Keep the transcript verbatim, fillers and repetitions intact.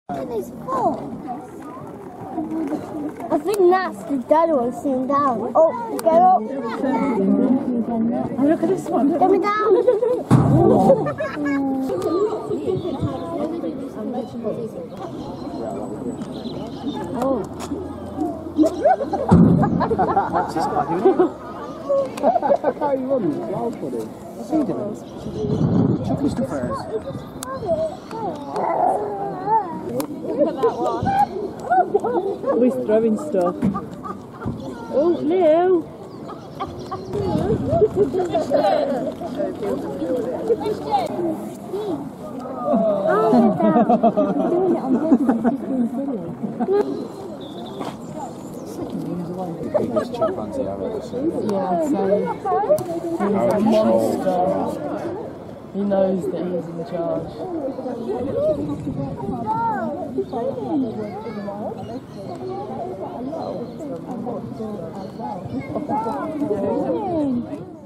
His foot. I think that's the dead one sitting down. Oh, get up. Oh, look at this one. Get me down. Oh. What's this guy doing? How are you running? It's wild for him. What's he doing? Chucking stuff at us. Look at that one. We're throwing stuff. Oh, Leo! Oh, doing it on purpose, it's just being silly. The biggest chimpanzee I've ever seen. Yeah, so he's a monster. He knows that he's in charge.